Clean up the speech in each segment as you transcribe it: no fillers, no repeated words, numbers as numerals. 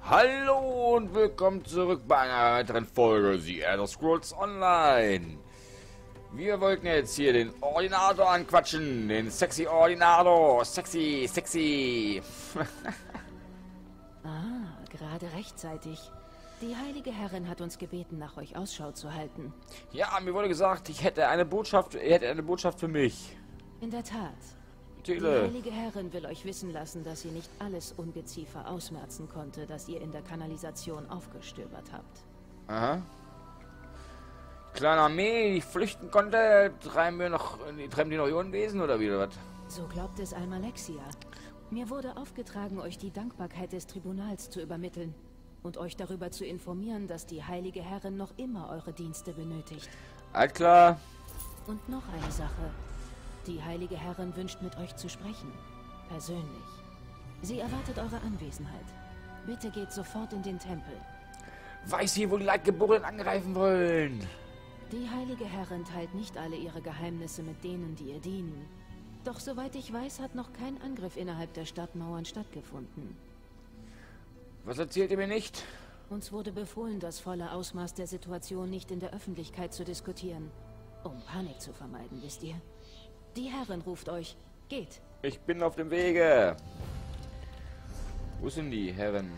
Hallo und willkommen zurück bei einer weiteren Folge The Elder Scrolls Online. Wir wollten jetzt hier den Ordinator anquatschen, den sexy Ordinator. Sexy. Gerade rechtzeitig. Die heilige Herrin hat uns gebeten, nach euch Ausschau zu halten. Ja, mir wurde gesagt, ihr hättet eine Botschaft für mich. In der Tat. Die Tele. heilige Herrin will euch wissen lassen, dass sie nicht alles Ungeziefer ausmerzen konnte, das ihr in der Kanalisation aufgestöbert habt. Aha. Kleine Armee, die flüchten konnte, treiben die noch ihr Unwesen oder wie, oder was? So glaubt es Almalexia. Mir wurde aufgetragen, euch die Dankbarkeit des Tribunals zu übermitteln und euch darüber zu informieren, dass die heilige Herrin noch immer eure Dienste benötigt. Alt klar. Und noch eine Sache. Die heilige Herrin wünscht mit euch zu sprechen. Persönlich. Sie erwartet eure Anwesenheit. Bitte geht sofort in den Tempel. Weiß sie, wo die Leitgeborenen angreifen wollen? Die heilige Herrin teilt nicht alle ihre Geheimnisse mit denen, die ihr dienen. Doch soweit ich weiß, hat noch kein Angriff innerhalb der Stadtmauern stattgefunden. Was erzählt ihr mir nicht? Uns wurde befohlen, das volle Ausmaß der Situation nicht in der Öffentlichkeit zu diskutieren. Um Panik zu vermeiden, wisst ihr? Die Herrin ruft euch. Geht. Ich bin auf dem Wege. Wo sind die Herren?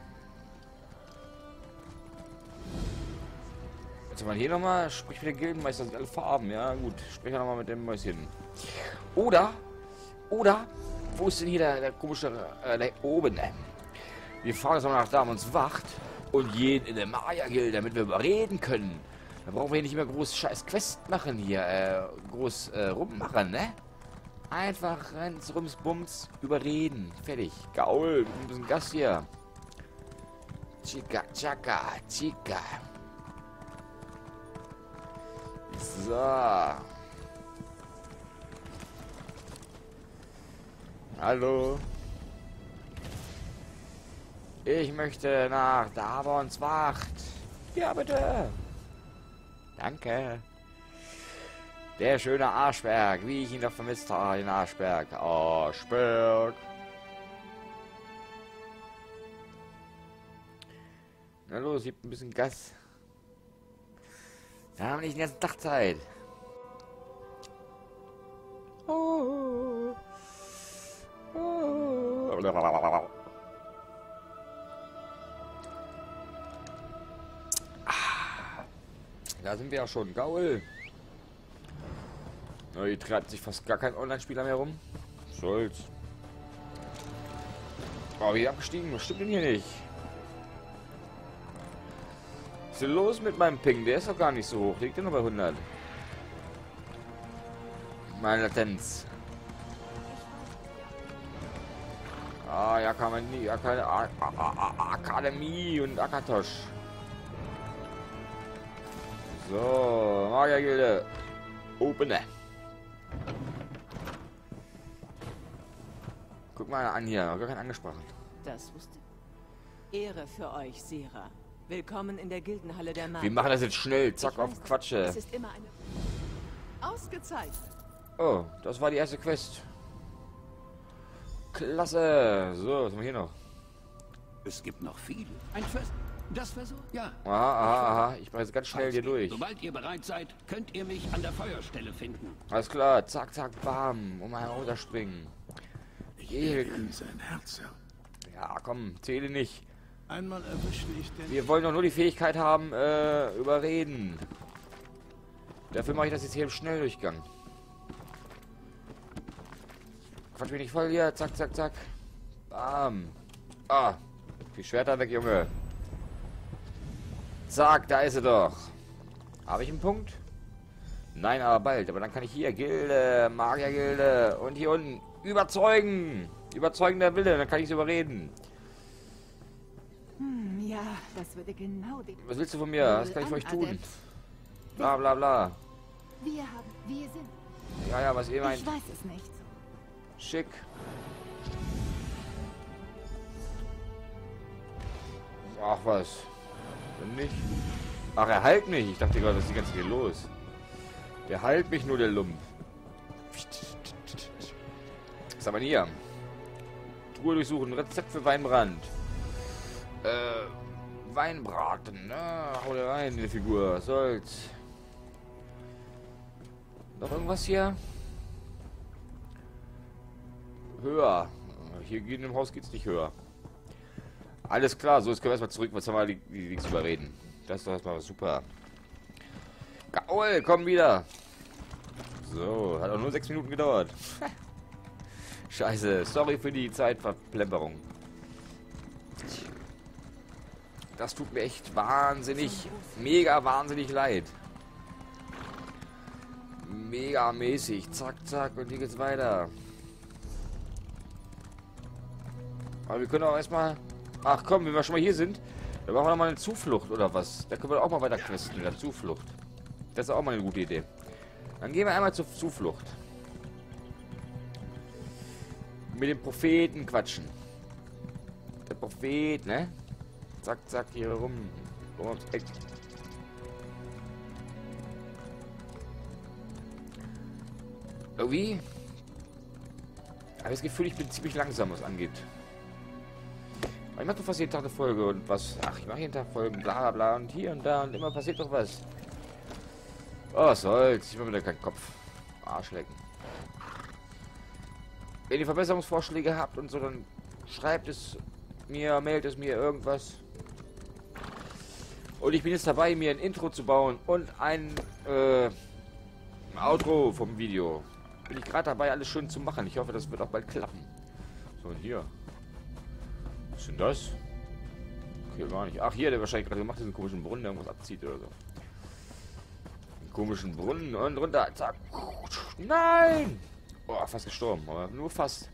Jetzt haben wir hier nochmal. Sprich mit dem Gildenmeister, sind alle Farben. Ja, gut. Sprich nochmal mit dem Mäuschen. Oder, wo ist denn hier der komische, da oben? Wir fahren jetzt mal nach da, uns wacht und gehen in der Maya-Gilde, damit wir überreden können. Da brauchen wir hier nicht mehr groß scheiß Quest machen hier, groß rummachen, ne? Einfach reins, rums, bums, überreden. Fertig. Gaul, ein bisschen Gas hier. Chica. So. Hallo. Ich möchte nach Davons Wacht. Ja, bitte. Danke. Der schöne Arschberg, wie ich ihn doch vermisst habe, den Arschberg. Arschberg. Na los, gibt ein bisschen Gas. Da haben wir nicht den ganzen Tag Zeit. Da sind wir ja schon. Gaul. Hier treibt sich fast gar kein Online-Spieler mehr rum. Stolz. Oh, wie abgestiegen. Was stimmt denn hier nicht? Was ist denn los mit meinem Ping? Der ist doch gar nicht so hoch. Liegt ja nur bei 100. Meine Latenz. Ah, ja, kann man nie. Ja, keine Akademie und Akatosch. So, Magiergilde. Opene. Guck mal an hier, gar keinen angesprochen. Das wusste ich. Ehre für euch, Sera. Willkommen in der Gildenhalle der Magie. Wir machen das jetzt schnell, zack, auf Quatsche. Es ist immer eine... Ausgezeichnet. Oh, das war die erste Quest. Klasse. So, was haben wir hier noch? Es gibt noch viel. Ein Fest. Das Versuch? Ja. Aha. Ich mache jetzt ganz schnell hier durch. Sobald ihr bereit seid, könnt ihr mich an der Feuerstelle finden. Alles klar, zack, bam. Und mal runterspringen. In sein Herz, Herr. Ja, komm, zähle nicht. Einmal erwischte ich den... Wir wollen doch nur die Fähigkeit haben, überreden. Dafür mache ich das jetzt hier im Schnelldurchgang. Quatsch mich nicht voll hier. Zack. Bam. Ah. Die Schwerter weg, Junge. Zack, da ist sie doch. Habe ich einen Punkt? Nein, aber bald. Aber dann kann ich hier Gilde, Magiergilde und hier unten überzeugen. Überzeugender Wille, dann kann ich sie überreden. Ja, das würde genau den... Was willst du von mir? Was kann ich für euch tun? Bla. Wir sind... Ja, was ihr meint. Ich weiß es nicht. Schick. Ach was. Wenn nicht. Ach, er heilt mich. Ich dachte gerade, was ist die ganze Zeit hier los? Der heilt mich nur, der Lump. Was haben wir hier? Truhe durchsuchen. Rezept für Weinbrand. Weinbraten, ne? Hau dir rein, die Figur. Was soll's? Noch irgendwas hier? Höher. Hier in dem Haus geht's nicht höher. Alles klar, so, jetzt können wir erstmal zurück. Was haben wir nichts überreden? Das ist doch erstmal super. Gaul, komm wieder. So, hat auch nur 6 Minuten gedauert. Scheiße, sorry für die Zeitverplemperung. Das tut mir echt wahnsinnig, mega wahnsinnig leid. Mega mäßig. Zack, zack, und hier geht's weiter. Aber wir können auch erstmal... Ach komm, wenn wir schon mal hier sind, dann machen wir noch mal eine Zuflucht oder was. Da können wir auch mal weiter questen mit der Zuflucht. Das ist auch mal eine gute Idee. Dann gehen wir einmal zur Zuflucht. Mit dem Propheten quatschen. Der Prophet, ne? Zack, zack, hier rum. Ums Eck. Irgendwie... Ich habe das Gefühl, ich bin ziemlich langsam, was angeht. Aber ich mache doch fast jeden Tag eine Folge und was... Ach, ich mache jeden Tag Folgen, bla bla und hier und da und immer passiert doch was. Oh, was soll's? Ich mache wieder keinen Kopf. Arschlecken. Wenn ihr Verbesserungsvorschläge habt und so, dann schreibt es mir, meldet es mir irgendwas. Und ich bin jetzt dabei, mir ein Intro zu bauen und ein Outro vom Video. Bin ich gerade dabei, alles schön zu machen. Ich hoffe, das wird auch bald klappen. So, und hier. Was ist denn das? Hier gar nicht. Ach, hier, der wahrscheinlich gerade gemacht, diesen komischen Brunnen, der irgendwas abzieht oder so. Einen komischen Brunnen und runter. Zack. Nein! Oh, fast gestorben, aber nur fast.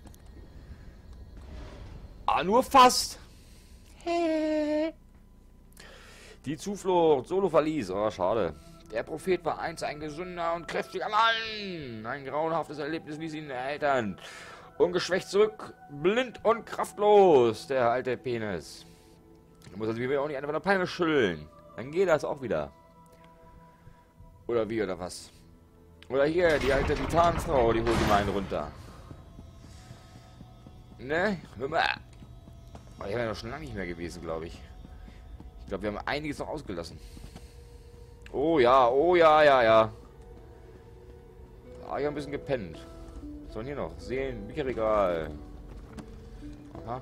Ah, nur fast! Die Zuflucht, Solo verließ. Oh, schade. Der Prophet war einst ein gesunder und kräftiger Mann. Ein grauenhaftes Erlebnis ließ ihn Eltern. Ungeschwächt zurück, blind und kraftlos, der alte Penis. Da muss er sich auch nicht einfach eine Palme schütteln. Dann geht das auch wieder. Oder wie, oder was? Oder hier, die alte Titanfrau, die holt die mal einen runter. Ne? Hör mal. Oh, die haben ja noch schon lange nicht mehr gewesen, glaube ich. Ich glaube, wir haben einiges noch ausgelassen. Oh ja, ja. Ah, ich habe ein bisschen gepennt. Was soll hier noch? Sehen, Bücherregal. Aha.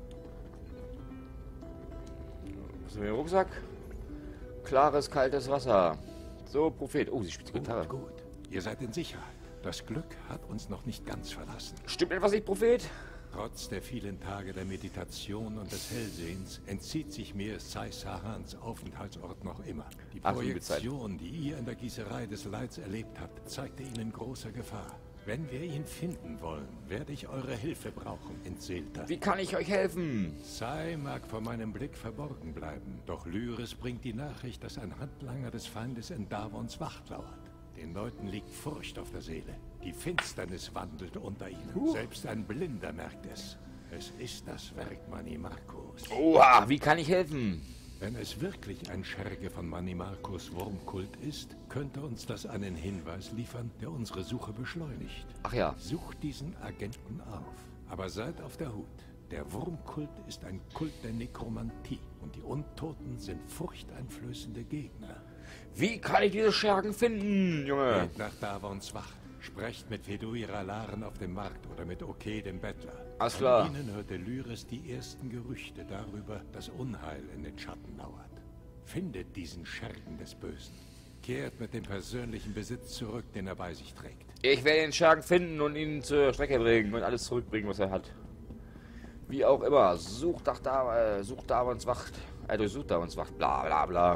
Was ist mit dem Rucksack? Klares, kaltes Wasser. So, Prophet. Oh, sie spielt Gitarre. Gut. Ihr seid in Sicherheit. Das Glück hat uns noch nicht ganz verlassen. Stimmt etwas nicht, Prophet? Trotz der vielen Tage der Meditation und des Hellsehens entzieht sich mir Sai-Sahans Aufenthaltsort noch immer. Die Projektion, die ihr in der Gießerei des Leids erlebt habt, zeigte ihnen große Gefahr. Wenn wir ihn finden wollen, werde ich eure Hilfe brauchen, Entseelter. Wie kann ich euch helfen? Sai mag vor meinem Blick verborgen bleiben, doch Lyris bringt die Nachricht, dass ein Handlanger des Feindes in Davons Wacht lauert. Den Leuten liegt Furcht auf der Seele. Die Finsternis wandelt unter ihnen. Selbst ein Blinder merkt es. Es ist das Werk Manimarcos. Oha, wie kann ich helfen? Wenn es wirklich ein Scherge von Manimarcos Wurmkult ist, könnte uns das einen Hinweis liefern, der unsere Suche beschleunigt. Ach ja. Sucht diesen Agenten auf. Aber seid auf der Hut. Der Wurmkult ist ein Kult der Nekromantie und die Untoten sind furchteinflößende Gegner. Wie kann ich diese Schergen finden, Junge? Geht nach Davons Wacht. Sprecht mit Feduira Laren auf dem Markt oder mit Oke, dem Bettler. Alles klar. Von ihnen hörte Lyris die ersten Gerüchte darüber, dass Unheil in den Schatten lauert. Findet diesen Schergen des Bösen. Kehrt mit dem persönlichen Besitz zurück, den er bei sich trägt. Ich werde den Schergen finden und ihn zur Strecke bringen und alles zurückbringen, was er hat. Wie auch immer. Sucht Davons Wacht. Durchsucht Davons Wacht. Bla bla bla.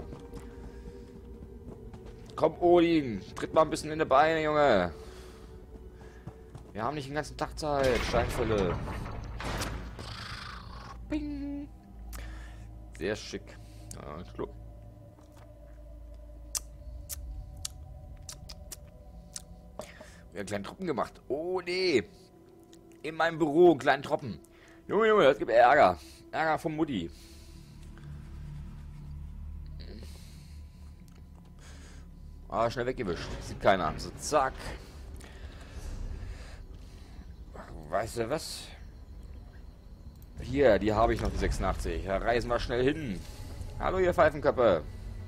Komm, Odin. Tritt mal ein bisschen in die Beine, Junge. Wir haben nicht den ganzen Tag Zeit. Steinfälle. Bing. Sehr schick. Ja, Schluck. Wir haben einen kleinen Tropfen gemacht. Oh, nee. In meinem Büro einen kleinen Tropfen. Junge, das gibt Ärger. Ärger von Mutti. Ah, schnell weggewischt. Sieht keiner. So, zack. Weißt du was? Hier, die habe ich noch, die 86. Da reisen wir schnell hin. Hallo, ihr Pfeifenköpfe.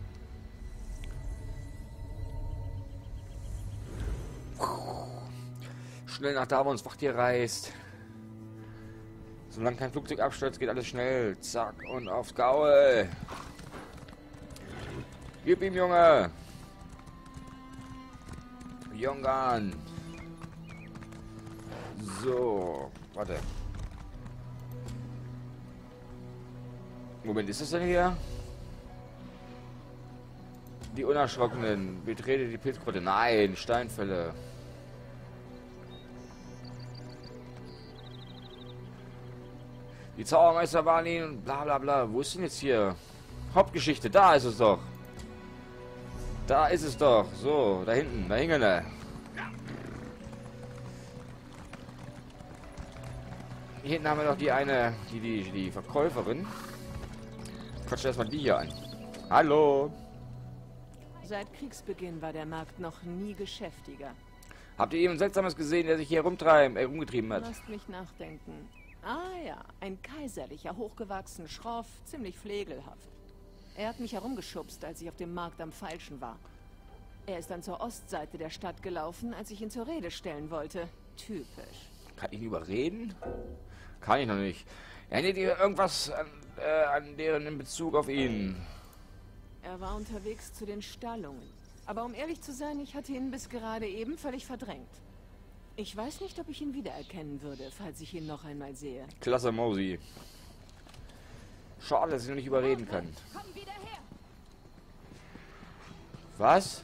Schnell nach da, wo uns Wacht hier reist. Solange kein Flugzeug abstürzt, geht alles schnell. Zack, und aufs Gaul. Gib ihm, Junge. Jungan. So, warte. Moment, ist das denn hier? Die Unerschrockenen. Betrete die Pilzgrotte. Nein, Steinfälle. Die Zaubermeister waren ihn. Bla bla bla. Wo ist denn jetzt hier? Hauptgeschichte. Da ist es doch. Da ist es doch. So, da hinten. Da hingen er. Hier hinten haben wir noch die eine, die Verkäuferin. Quatsch erstmal die hier an. Hallo. Seit Kriegsbeginn war der Markt noch nie geschäftiger. Habt ihr jemand Seltsames gesehen, der sich hier rumgetrieben hat? Lasst mich nachdenken. Ah ja, ein kaiserlicher, hochgewachsen, schroff, ziemlich pflegelhaft. Er hat mich herumgeschubst, als ich auf dem Markt am Feilschen war. Er ist dann zur Ostseite der Stadt gelaufen, als ich ihn zur Rede stellen wollte. Typisch. Kann ich ihn überreden? Kann ich noch nicht. Erinnert ihr irgendwas an deren in Bezug auf ihn? Er war unterwegs zu den Stallungen. Aber um ehrlich zu sein, ich hatte ihn bis gerade eben völlig verdrängt. Ich weiß nicht, ob ich ihn wiedererkennen würde, falls ich ihn noch einmal sehe. Klasse, Mosi. Schade, dass ich noch nicht überreden kann. Komm wieder her! Was?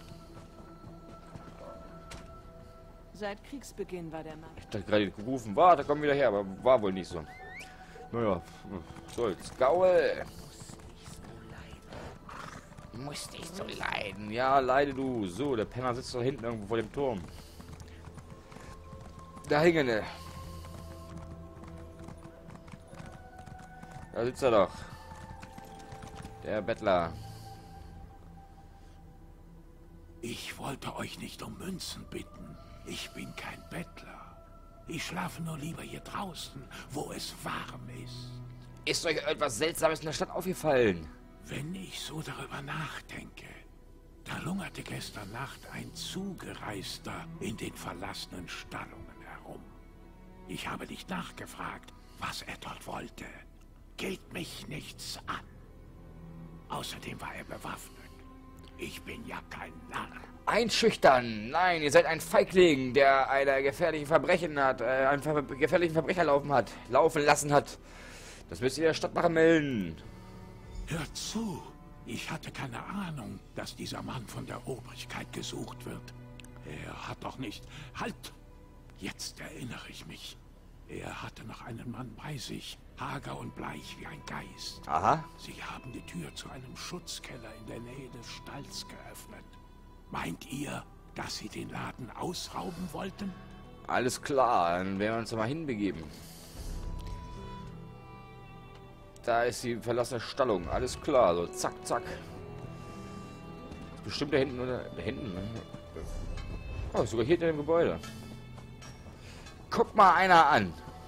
Seit Kriegsbeginn war der Markt. Ich dachte gerade gerufen, war, da komm wieder her, aber war wohl nicht so. Naja, soll's. Gaul! Muss nicht so leiden. Ja, leide du. So, der Penner sitzt da hinten irgendwo vor dem Turm. Da hingen er. Da sitzt er doch. Der Bettler. Ich wollte euch nicht um Münzen bitten. Ich bin kein Bettler. Ich schlafe nur lieber hier draußen, wo es warm ist. Ist euch etwas Seltsames in der Stadt aufgefallen? Wenn ich so darüber nachdenke, da lungerte gestern Nacht ein Zugereister in den verlassenen Stallungen herum. Ich habe nicht nachgefragt, was er dort wollte. Geht mich nichts an. Außerdem war er bewaffnet. Ich bin ja kein Narr. Einschüchtern! Nein, ihr seid ein Feigling, der einen gefährlichen Verbrechen hat, einen gefährlichen Verbrecher laufen lassen hat. Das müsst ihr der Stadtwache melden. Hört zu! Ich hatte keine Ahnung, dass dieser Mann von der Obrigkeit gesucht wird. Er hat doch nicht... Halt! Jetzt erinnere ich mich. Er hatte noch einen Mann bei sich, hager und bleich wie ein Geist. Aha. Sie haben die Tür zu einem Schutzkeller in der Nähe des Stalls geöffnet. Meint ihr, dass sie den Laden ausrauben wollten? Alles klar, dann werden wir uns mal hinbegeben. Da ist die verlassene Stallung. Alles klar, so zack, zack. Ist bestimmt da hinten oder... Da hinten, ne? Oh, sogar hier in dem Gebäude. Guck mal einer an.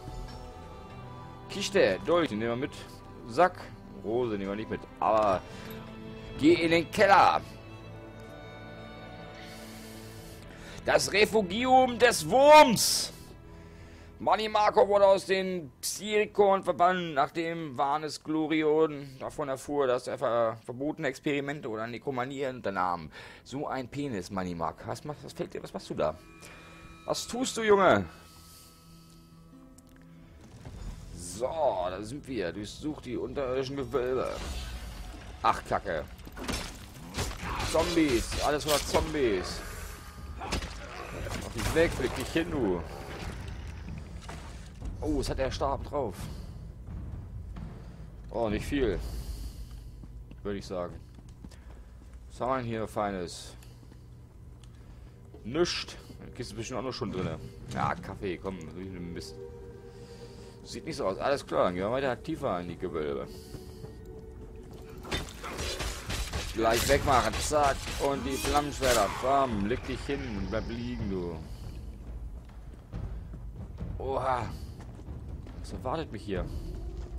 Kiste, durch, den nehmen wir mit. Sack. Rose nehmen wir nicht mit. Aber geh in den Keller. Das Refugium des Wurms. Manni Marco wurde aus den Psyrikon verbannt, nachdem Vanes Glorion davon erfuhr, dass er verbotene Experimente oder Nekromanie unternahm. So ein Penis, Manni Marco. Was fällt dir? Was machst du da? Was tust du, Junge? So, da sind wir. Durchsuch die unterirdischen Gewölbe. Ach, Kacke. Zombies. Alles voller Zombies. Mach dich weg, flieg dich hin, du. Oh, es hat der Stab drauf. Oh, nicht viel. Würde ich sagen. Was haben wir denn hier Feines? Nischt. Da Kiste ist bestimmt auch noch schon drin. Ja, Kaffee, komm, Mist. Sieht nicht so aus. Alles klar, dann gehen wir weiter tiefer in die Gewölbe. Gleich wegmachen. Zack. Und die Flammenschwerter. Bam. Leg dich hin. Bleib liegen, du. Oha. Was erwartet mich hier?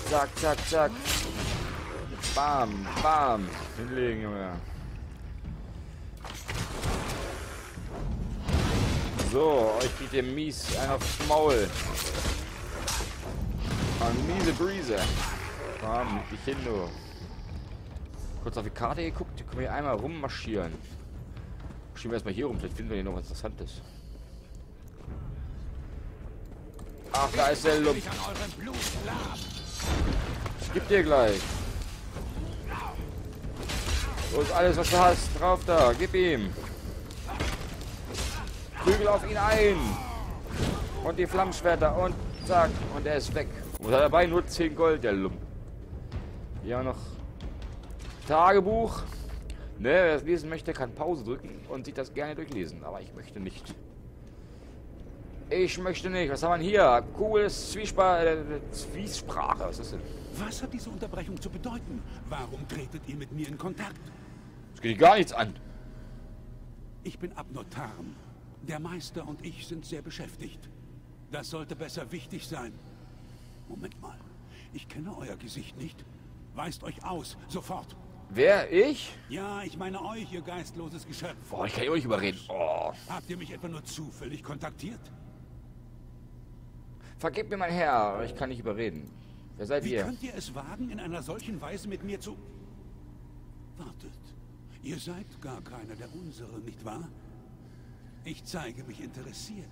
Zack, zack, zack. Bam, bam. Hinlegen, Junge. So, euch kriegt ihr mies einen aufs Maul. Eine miese Brise. Bam, dich hin, du. Kurz auf die Karte geguckt, können wir hier einmal rummarschieren. Schieben wir erstmal hier rum, vielleicht finden wir hier noch was Interessantes. Ach, da ist der Lump. Ich geb dir gleich. So ist alles, was du hast. Drauf da, gib ihm. Prügel auf ihn ein. Und die Flammenschwerter und zack. Und er ist weg. Und hat dabei nur 10 Gold, der Lump. Hier noch Tagebuch. Ne, wer das lesen möchte, kann Pause drücken und sich das gerne durchlesen. Aber ich möchte nicht. Ich möchte nicht. Was haben wir hier? Cooles Zwiesprache. Was ist denn? Was hat diese Unterbrechung zu bedeuten? Warum tretet ihr mit mir in Kontakt? Das geht gar nichts an. Ich bin Abnor Tarm. Der Meister und ich sind sehr beschäftigt. Das sollte besser wichtig sein. Moment mal. Ich kenne euer Gesicht nicht. Weist euch aus. Sofort. Wer? Ich? Ja, ich meine euch, ihr geistloses Geschöpf. Boah, ich kann ja auch nicht überreden. Oh. Habt ihr mich etwa nur zufällig kontaktiert? Vergebt mir, mein Herr, aber ich kann nicht überreden. Wer seid Wie ihr? könnt ihr es wagen, in einer solchen Weise mit mir zu... Wartet. Ihr seid gar keiner der unseren, nicht wahr? Ich zeige mich interessiert.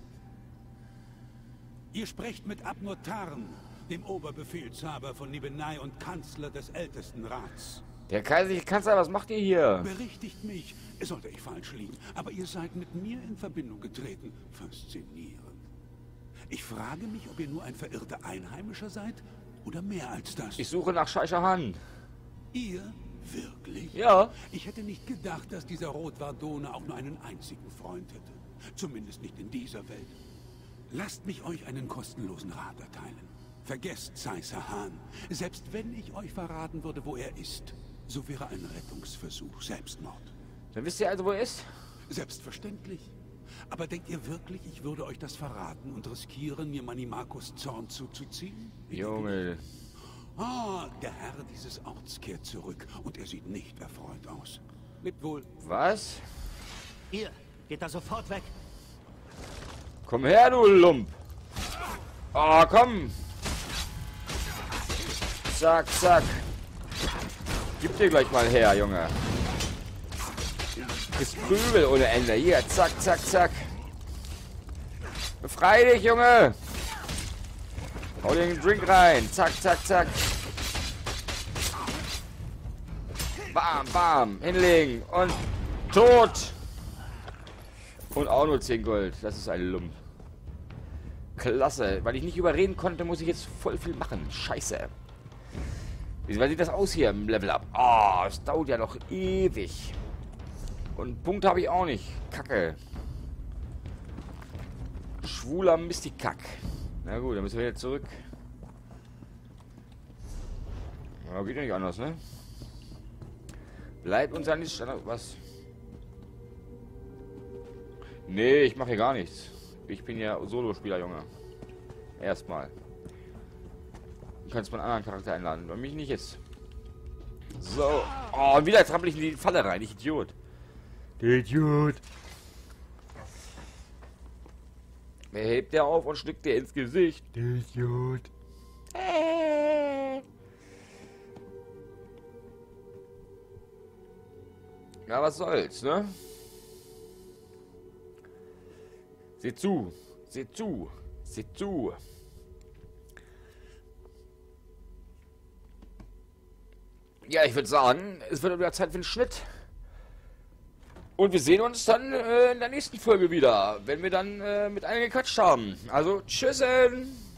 Ihr sprecht mit Abnor Tarn, dem Oberbefehlshaber von Nibelheim und Kanzler des Ältestenrats. Der kaiserliche Kanzler, was macht ihr hier? Berichtigt mich, sollte ich falsch liegen, aber ihr seid mit mir in Verbindung getreten. Faszinierend. Ich frage mich, ob ihr nur ein verirrter Einheimischer seid oder mehr als das. Ich suche nach Scheischerhan. Ihr? Wirklich? Ja. Ich hätte nicht gedacht, dass dieser Rotwardone auch nur einen einzigen Freund hätte. Zumindest nicht in dieser Welt. Lasst mich euch einen kostenlosen Rat erteilen. Vergesst Zeisahan. Selbst wenn ich euch verraten würde, wo er ist, so wäre ein Rettungsversuch Selbstmord. Dann wisst ihr also, wo er ist? Selbstverständlich. Aber denkt ihr wirklich, ich würde euch das verraten und riskieren, mir Manimakos Zorn zuzuziehen? Junge. Ah, der Herr dieses Orts kehrt zurück und er sieht nicht erfreut aus. Lebt wohl. Was? Ihr, geht da sofort weg. Komm her, du Lump. Oh, komm. Zack, zack. Gib dir gleich mal her, Junge. Das Prügel ohne Ende. Hier, zack, zack, zack. Befrei dich, Junge. Hau dir den Drink rein. Zack, zack, zack. Bam, bam. Hinlegen. Und tot. Und auch nur 10 Gold. Das ist ein Lump. Klasse. Weil ich nicht überreden konnte, muss ich jetzt voll viel machen. Scheiße. Wie sieht das aus hier im Level-Up? Oh, es dauert ja noch ewig. Und Punkte habe ich auch nicht. Kacke. Schwuler Mistikack. Na gut, dann müssen wir jetzt zurück. Ja, geht ja nicht anders, ne? Bleibt uns ja nicht Standard. Was? Nee, ich mache hier gar nichts. Ich bin ja Solo-Spieler, Junge. Erstmal. Du kannst mal einen anderen Charakter einladen. Bei mich nicht jetzt. So. Oh, und wieder trampel ich in die Falle rein. Ich Idiot. Der Idiot. Wer hebt der auf und schlägt der ins Gesicht? Der Idiot. Ja, was soll's, ne? Seht zu. Seht zu. Seht zu. Ja, ich würde sagen, es wird wieder Zeit für den Schnitt. Und wir sehen uns dann in der nächsten Folge wieder, wenn wir dann mit allen gequatscht haben. Also, tschüssen!